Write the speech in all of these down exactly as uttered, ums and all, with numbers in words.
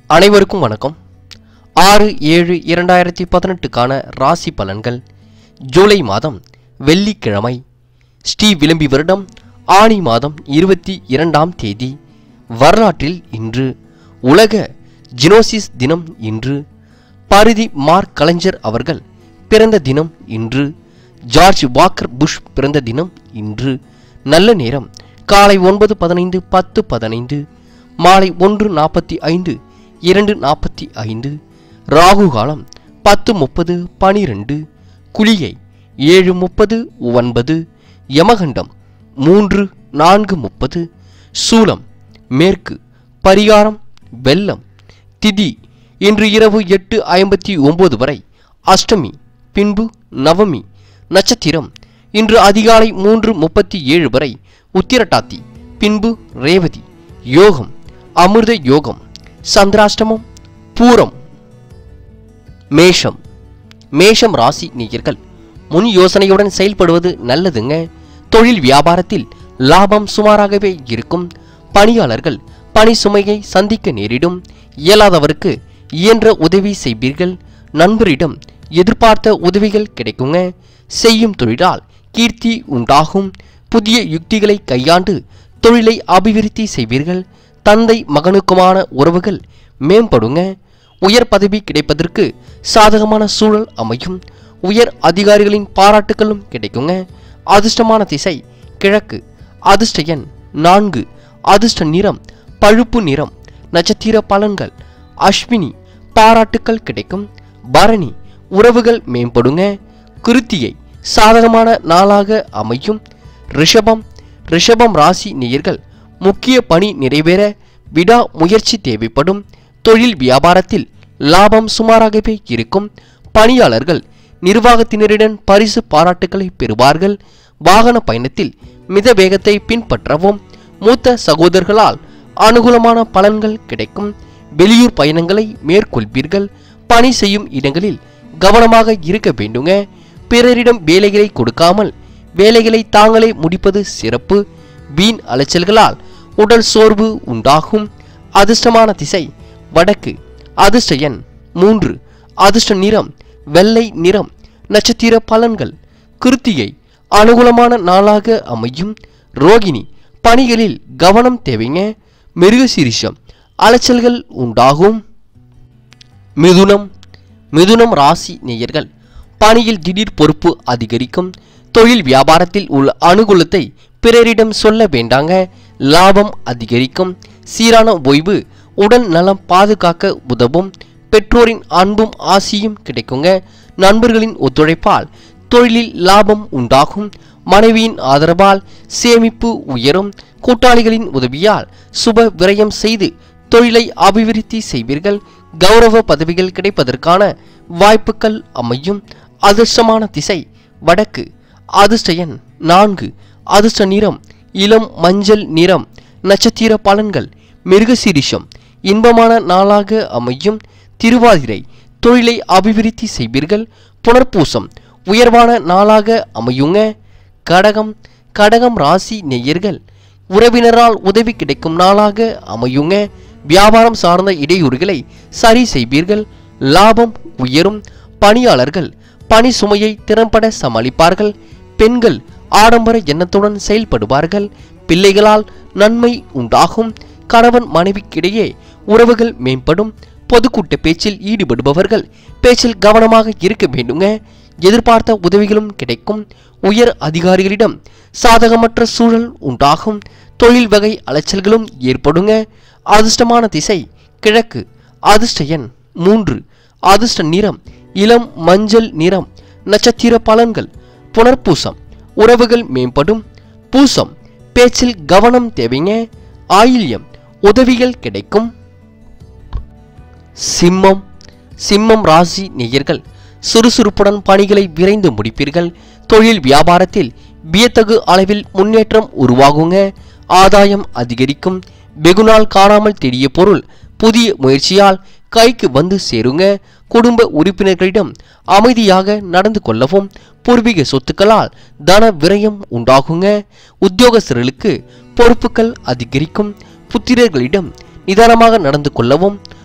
அனைவருக்கும் வணக்கம். ஆறு ஏழு இரண்டாயிரத்தி பதினெட்டுக்கான ராசி பலன்கள். ஜூலை மாதம் வெள்ளிக்கிழமை, ஸ்ரீ விளம்பி வருடம் ஆனி மாதம் இருபத்தி இரண்டாம் தேதி. வரலாற்றில் இன்று உலக ஜினோசிஸ் தினம். இன்று பரிதி மார்க் கலைஞர் அவர்கள் பிறந்த தினம். இன்று ஜார்ஜ் வாக்கர் புஷ் பிறந்த தினம். இன்று நல்ல நேரம் காலை ஒன்பது பதினைந்து பத்து பதினைந்து, மாலை ஒன்று நாற்பத்தி ஐந்து இரண்டு நாற்பத்தி ஐந்து. ராகு காலம் பத்து முப்பது பனிரெண்டு, குளிகை ஏழு முப்பது ஒன்பது, யமகண்டம் மூன்று நான்கு முப்பது, சூலம் மேற்கு, பரிகாரம் வெள்ளம். திதி இன்று இரவு எட்டு ஐம்பத்தி ஒன்பது வரை அஷ்டமி, பின்பு நவமி. நட்சத்திரம் இன்று அதிகாலை மூன்று முப்பத்தி ஏழு வரை உத்திரட்டாதி, பின்பு ரேவதி. யோகம் அமிர்த யோகம். சந்திராஷ்டமம் பூரம். மேஷம் மேஷம் ராசி நேயர்கள், முன் யோசனையுடன் செயல்படுவது நல்லதுங்க. தொழில் வியாபாரத்தில் லாபம் சுமாராகவே இருக்கும். பணியாளர்கள் பணி சுமையை சந்திக்க நேரிடும். இயலாதவருக்கு இயன்ற உதவி செய்வீர்கள். நண்பரிடம் எதிர்பார்த்த உதவிகள் கிடைக்குங்க. செய்யும் தொழிலால் கீர்த்தி உண்டாகும். புதிய யுக்திகளை கையாண்டு தொழிலை அபிவிருத்தி செய்வீர்கள். தந்தை மகனுக்குமான உறவுகள் மேம்படுங்க. உயர் பதவி கிடைப்பதற்கு சாதகமான சூழல் அமையும். உயர் அதிகாரிகளின் பாராட்டுகளும் கிடைக்குங்க. அதிர்ஷ்டமான திசை கிழக்கு. அதிர்ஷ்ட எண் நான்கு. அதிர்ஷ்ட நிறம் பழுப்பு நிறம். நட்சத்திர பலன்கள். அஸ்வினி பாராட்டுக்கள் கிடைக்கும். பரணி உறவுகள் மேம்படுங்க. கிருத்திகை சாதகமான நாளாக அமையும். ரிஷபம் ரிஷபம் ராசி நேயர்கள், முக்கிய பணி நிறைவேற விடா முயற்சி தேவைப்படும். தொழில் வியாபாரத்தில் லாபம் சுமாராகவே இருக்கும். பணியாளர்கள் நிர்வாகத்தினரிடம் பரிசு பாராட்டுக்களை பெறுவார்கள். வாகன பயணத்தில் மித வேகத்தை பின்பற்றவும். மூத்த சகோதரர்களால் அனுகூலமான பலன்கள் கிடைக்கும். வெளியூர் பயணங்களை மேற்கொள்வீர்கள். பணி செய்யும் இடங்களில் கவனமாக இருக்க வேண்டுங்க. பிறரிடம் வேலைகளை கொடுக்காமல் வேலைகளை தாங்களே முடிப்பது சிறப்பு. வீண் அலைச்சல்களால் உடல் சோர்வு உண்டாகும். அதிர்ஷ்டமான திசை வடக்கு. அதிர்ஷ்ட எண் மூன்று. அதிர்ஷ்ட நிறம் வெள்ளை நிறம். நட்சத்திர பலன்கள். கிருத்திகை அனுகூலமான நாளாக அமையும். ரோகிணி பணிகளில் கவனம் தேவைங்க. மிருகசீரிஷம் அலைச்சல்கள் உண்டாகும். மிதுனம் மிதுனம் ராசி நேயர்கள், பணியில் திடீர் பொறுப்பு அதிகரிக்கும். தொழில் வியாபாரத்தில் உள்ள அனுகூலத்தை பிறரிடம் சொல்ல வேண்டாங்க. லாபம் அதிகரிக்கும். சீரான ஓய்வு உடல் நலம் பாதுகாக்க உதவும். பெற்றோரின் அன்பும் ஆசியும் கிடைக்குங்க. நண்பர்களின் ஒத்துழைப்பால் தொழிலில் லாபம் உண்டாகும். மனைவியின் ஆதரவால் சேமிப்பு உயரும். கூட்டாளிகளின் உதவியால் சுப விரயம் செய்து தொழிலை அபிவிருத்தி செய்வீர்கள். கௌரவ பதவிகள் கிடைப்பதற்கான வாய்ப்புகள் அமையும். அதிர்ஷ்டமான திசை வடக்கு. அதிர்ஷ்ட எண் நான்கு. அதிர்ஷ்ட நிறம் இளம் மஞ்சள் நிறம். நட்சத்திர பலன்கள். மிருகசீரிஷம் இன்பமான நாளாக அமையும். திருவாதிரை தொழிலை அபிவிருத்தி செய்வீர்கள். புனர்பூசம் உயர்வான நாளாக அமையுங்க. கடகம் கடகம் ராசி நேயர்கள், உறவினரால் உதவி கிடைக்கும் நாளாக அமையுங்க. வியாபாரம் சார்ந்த இடையூறுகளை சரி செய்வீர்கள். லாபம் உயரும். பணியாளர்கள் பணி சுமையை திறம்பட சமாளிப்பார்கள். பெண்கள் ஆடம்பர எண்ணத்துடன் செயல்படுவார்கள். பிள்ளைகளால் நன்மை உண்டாகும். கணவன் மனைவிக்கிடையே உறவுகள் மேம்படும். பொதுக்கூட்ட பேச்சில் ஈடுபடுபவர்கள் பேச்சில் கவனமாக இருக்க வேண்டுங்க. எதிர்பார்த்த உதவிகளும் கிடைக்கும். உயர் அதிகாரிகளிடம் சாதகமற்ற சூழல் உண்டாகும். தொழில் வகை அலைச்சல்களும் ஏற்படுங்க. அதிர்ஷ்டமான திசை கிழக்கு. அதிர்ஷ்ட எண் மூன்று. அதிர்ஷ்ட நிறம் இளம் மஞ்சள் நிறம். நட்சத்திர பலன்கள். புனர்பூசம் உறவுகள் மேம்படும். பூசம் பேச்சில் கவனம் தேவைங்க. ஆயில்யம் உதவிகள் கிடைக்கும். சிம்மம் சிம்மம் ராசி நேயர்கள், சுறுசுறுப்புடன் பணிகளை விரைந்து முடிப்பீர்கள். தொழில் வியாபாரத்தில் வியத்தகு அளவில் முன்னேற்றம் உருவாகுங்க. ஆதாயம் அதிகரிக்கும். வெகுநாள் காணாமல் தேடிய பொருள் புதிய முயற்சியால் கைக்கு வந்து சேருங்க. குடும்ப உறுப்பினர்களிடம் அமைதியாக நடந்து கொள்ளவும். பூர்வீக சொத்துக்களால் தன விரயம் உண்டாகுங்க. உத்தியோகஸ்தர்களுக்கு பொறுப்புகள் அதிகரிக்கும். புத்திரர்களிடம் நிதானமாக நடந்து கொள்ளவும்.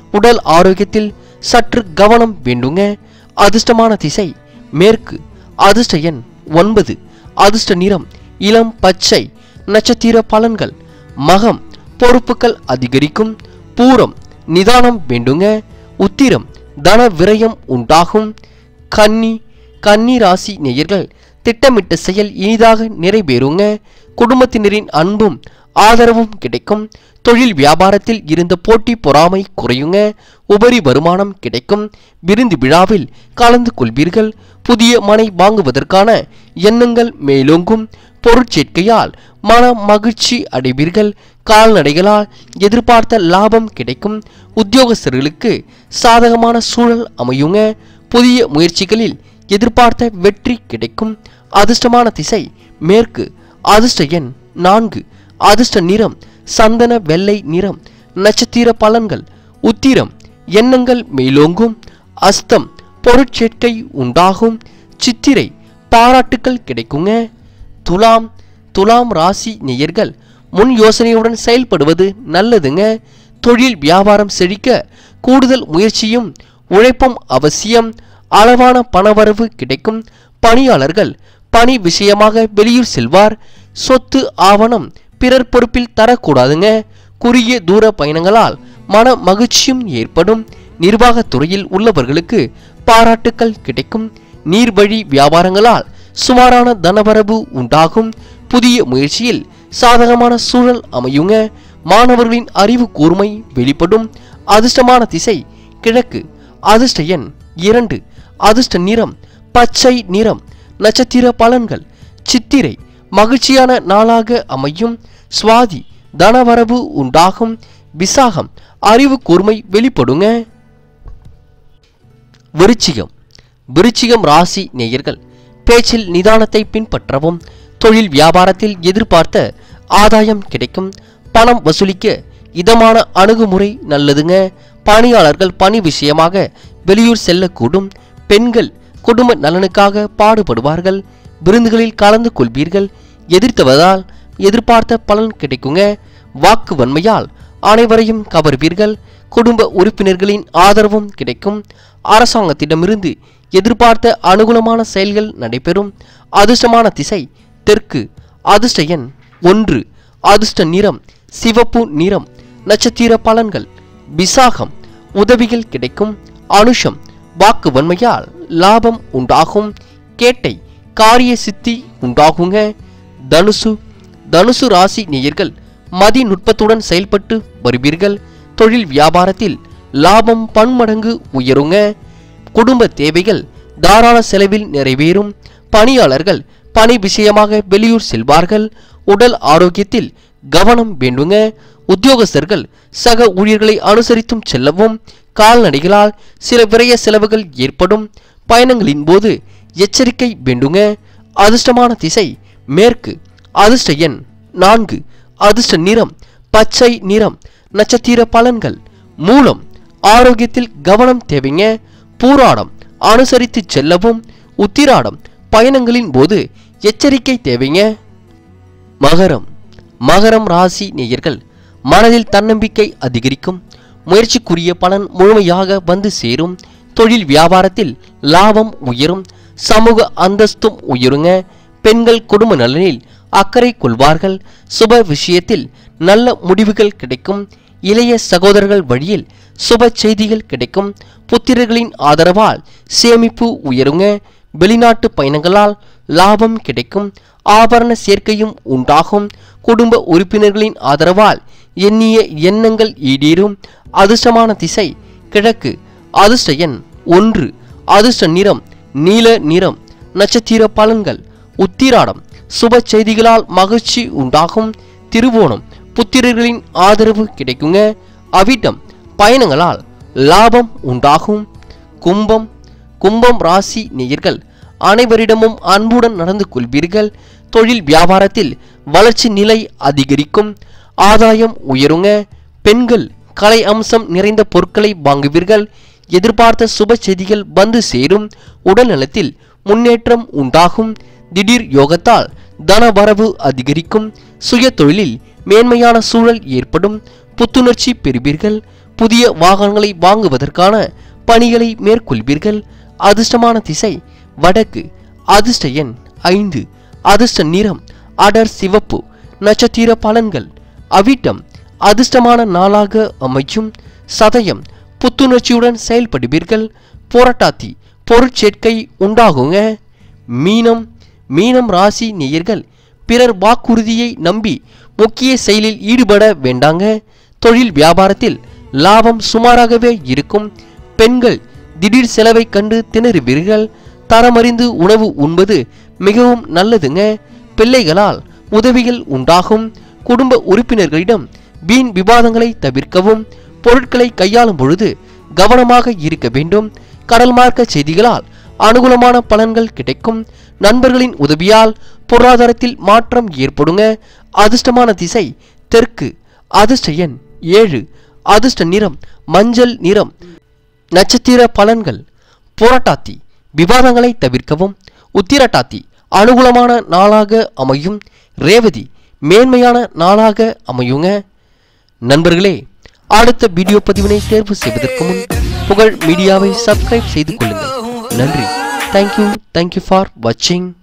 உடல் ஆரோக்கியத்தில் சற்று கவனம் வேண்டுங்க. அதிர்ஷ்டமான திசை மேற்கு. அதிர்ஷ்ட எண் ஒன்பது. அதிர்ஷ்ட நிறம் இளம் பச்சை. நட்சத்திர பலன்கள் மகம் பொறுப்புகள் அதிகரிக்கும். பூரம் நிதானம் வேண்டுங்க. உத்திரம் தன விரயம் உண்டாகும். கன்னி கன்னி ராசி நேயர்கள் திட்டமிட்ட செயல் இனிதாக நிறைவேறுங்க. குடும்பத்தினரின் அன்பும் ஆதரவும் கிடைக்கும். தொழில் வியாபாரத்தில் இருந்த போட்டி பொறாமை குறையுங்க. உபரி வருமானம் கிடைக்கும். விருந்து விழாவில் கலந்து கொள்வீர்கள். புதிய மனை வாங்குவதற்கான எண்ணங்கள் மேலோங்கும். பொருட்சேர்க்கையால் மன மகிழ்ச்சி அடைவீர்கள். கால்நடைகளால் எதிர்பார்த்த லாபம் கிடைக்கும். உத்தியோகஸ்தர்களுக்கு சாதகமான சூழல் அமையுங்க. புதிய முயற்சிகளில் எதிர்பார்த்த வெற்றி கிடைக்கும். அதிர்ஷ்டமான திசை மேற்கு. அதிர்ஷ்ட எண் நான்கு. அதிர்ஷ்ட நிறம் சந்தன வெள்ளை நிறம். நட்சத்திர பலன்கள் உத்திரம் எண்ணங்கள் மேலோங்கும். அஸ்தம் பொருட்சேர்க்கை உண்டாகும். சித்திரை பாராட்டுக்கள் கிடைக்குங்க. துலாம் துலாம் ராசி நேயர்கள் முன் யோசனையுடன் செயல்படுவது நல்லதுங்க. தொழில் வியாபாரம் செழிக்க கூடுதல் முயற்சியும் உழைப்பும் அவசியம். அளவான பணவரவு கிடைக்கும். பணியாளர்கள் பணி விஷயமாக வெளியூர் செல்வார். சொத்து ஆவணம் பிறர் பொறுப்பில் தரக்கூடாதுங்க. குறுகிய தூர பயணங்களால் மன மகிழ்ச்சியும் ஏற்படும். நிர்வாகத்துறையில் உள்ளவர்களுக்கு பாராட்டுக்கள் கிடைக்கும். நீர்வழி வியாபாரங்களால் சுமாரான தனவரவு உண்டாகும். புதிய முயற்சியில் சாதகமான சூழல் அமையுங்க. மாணவர்களின் அறிவு கூர்மை வெளிப்படும். அதிர்ஷ்டமான திசை கிழக்கு. அதிர்ஷ்ட எண் இரண்டு. அதிர்ஷ்ட நிறம் பச்சை நிறம். நட்சத்திர பலன்கள் சித்திரை மகிழ்ச்சியான நாளாக அமையும். சுவாதி தனவரவு உண்டாகும். விசாகம் அறிவு கூர்மை வெளிப்படுங்க. விருச்சிகம் விருச்சிகம் ராசி நேயர்கள் பேச்சில் நிதானத்தை பின்பற்றவும். தொழில் வியாபாரத்தில் எதிர்பார்த்த ஆதாயம் கிடைக்கும். பணம் வசூலிக்க இதமான அணுகுமுறை நல்லதுங்க. பணியாளர்கள் பணி விஷயமாக வெளியூர் செல்லக்கூடும். பெண்கள் குடும்ப நலனுக்காக பாடுபடுவார்கள். விருந்துகளில் கலந்து கொள்வீர்கள். எதிர்த்தவதால் எதிர்பார்த்த பலன் கிடைக்குங்க. வாக்கு வன்மையால் அனைவரையும் கவர்வீர்கள். குடும்ப உறுப்பினர்களின் ஆதரவும் கிடைக்கும். அரசாங்கத்திடமிருந்து எதிர்பார்த்த அனுகூலமான செயல்கள் நடைபெறும். அதிர்ஷ்டமான திசை தெற்கு. அதிர்ஷ்ட எண் ஒன்று. அதிர்ஷ்ட நிறம் சிவப்பு நிறம். நட்சத்திர பலன்கள் விசாகம் உதவிகள் கிடைக்கும். அனுஷம் வாக்கு வன்மையால் லாபம் உண்டாகும். கேட்டை காரிய சித்தி உண்டாகுங்க. தனுசு தனுசு ராசி நேயர்கள் மதி நுட்பத்துடன் செயல்பட்டு வருவீர்கள். தொழில் வியாபாரத்தில் லாபம் பன்மடங்கு உயருங்க. குடும்ப தேவைகள் தாராள செலவில் நிறைவேறும். பணியாளர்கள் பணி விஷயமாக வெளியூர் செல்வார்கள். உடல் ஆரோக்கியத்தில் கவனம் வேண்டுங்க. உத்தியோகஸ்தர்கள் சக ஊழியர்களை அனுசரித்தும் செல்லவும். கால்நடைகளால் சில விரய செலவுகள் ஏற்படும். பயணங்களின் போது எச்சரிக்கை வேண்டுங்க. அதிர்ஷ்டமான திசை மேற்கு. அதிர்ஷ்ட எண் நான்கு. அதிர்ஷ்ட நிறம் பச்சை நிறம். நட்சத்திர பலன்கள் மூலம் ஆரோக்கியத்தில் கவனம் தேவைங்க. பூராடம் அனுசரித்து செல்லவும். உத்திராடம் பயணங்களின் போது எச்சரிக்கை தேவைங்க. மகரம் மகரம் ராசி நேயர்கள் மனதில் தன்னம்பிக்கை அதிகரிக்கும். முயற்சிக்குரிய பலன் முழுமையாக வந்து சேரும். தொழில் வியாபாரத்தில் லாபம் உயரும். சமூக அந்தஸ்தும் உயருங்க. பெண்கள் குடும்ப நலனில் அக்கறை கொள்வார்கள். சுப விஷயத்தில் நல்ல முடிவுகள் கிடைக்கும். இளைய சகோதரர்கள் வழியில் சுப செய்திகள் கிடைக்கும். புத்திரர்களின் ஆதரவால் சேமிப்பு உயருங்க. வெளிநாட்டு பயணங்களால் லாபம் கிடைக்கும். ஆபரண சேர்க்கையும் உண்டாகும். குடும்ப உறுப்பினர்களின் ஆதரவால் எண்ணிய எண்ணங்கள் ஈடேறும். அதிர்ஷ்டமான திசை கிழக்கு. அதிர்ஷ்ட எண் ஒன்று. அதிர்ஷ்ட நிறம் நீல நிறம். நட்சத்திர பலன்கள் உத்திராடம் சுப செய்திகளால் மகிழ்ச்சி உண்டாகும். திருவோணம் புத்திரர்களின் ஆதரவு கிடைக்குங்க. அவிட்டம் பயணங்களால் லாபம் உண்டாகும். கும்பம் கும்பம் ராசி நேயர்கள் அனைவரிடமும் அன்புடன் நடந்து கொள்வீர்கள். தொழில் வியாபாரத்தில் வளர்ச்சி நிலை அதிகரிக்கும். ஆதாயம் உயருங்க. பெண்கள் கலை அம்சம் நிறைந்த பொருட்களை வாங்குவீர்கள். எதிர்பார்த்த சுப செய்திகள் வந்து சேரும். உடல் நலத்தில் முன்னேற்றம் உண்டாகும். திடீர் யோகத்தால் தன வரவு அதிகரிக்கும். சுய தொழிலில் மேன்மையான சூழல் ஏற்படும். புத்துணர்ச்சி பெறுவீர்கள். புதிய வாகனங்களை வாங்குவதற்கான பணிகளை மேற்கொள்வீர்கள். அதிர்ஷ்டமான திசை வடக்கு. அதிர்ஷ்ட எண் ஐந்து. அதிர்ஷ்ட நிறம் அடர் சிவப்பு. நட்சத்திர பலன்கள். அவிட்டம் அதிர்ஷ்டமான நாளாக அமையும். சதயம் புத்துணர்ச்சியுடன் செயல்படுவீர்கள். புரட்டாதி பொருட்சேர்க்கை உண்டாகுங்க. மீனம் மீனம் ராசி நேயர்கள் பிறர் வாக்குறுதியை நம்பி முக்கிய செயலில் ஈடுபட வேண்டாங்க. தொழில் வியாபாரத்தில் லாபம் சுமாராகவே இருக்கும். பெண்கள் திடீர் செலவை கண்டு திணறுவீர்கள். தரமறிந்து உணவு உண்பது மிகவும் நல்லதுங்க. பிள்ளைகளால் உதவிகள் உண்டாகும். குடும்ப உறுப்பினர்களிடம் வீண் விவாதங்களை தவிர்க்கவும். பொருட்களை கையாளும் பொழுது கவனமாக இருக்க வேண்டும். கடல் மார்க்க செய்திகளால் அனுகூலமான பலன்கள் கிடைக்கும். நண்பர்களின் உதவியால் பொருளாதாரத்தில் மாற்றம் ஏற்படுங்க. அதிர்ஷ்டமான திசை தெற்கு. அதிர்ஷ்ட எண் ஏழு. அதிர்ஷ்ட நிறம் மஞ்சள் நிறம். நட்சத்திர பலன்கள். புரட்டாதி விவாதங்களை தவிர்க்கவும். உத்திரட்டாதி அனுகூலமான நாளாக அமையும். ரேவதி மேன்மையான நாளாக அமையுங்க. நண்பர்களே, அடுத்த வீடியோ பதிவினை தேர்வு செய்வதற்கு முன் புகழ் மீடியாவை சப்ஸ்கிரைப் செய்து கொள்ளுங்கள். நன்றி. தேங்க்யூ தேங்க்யூ ஃபார் வாட்சிங்.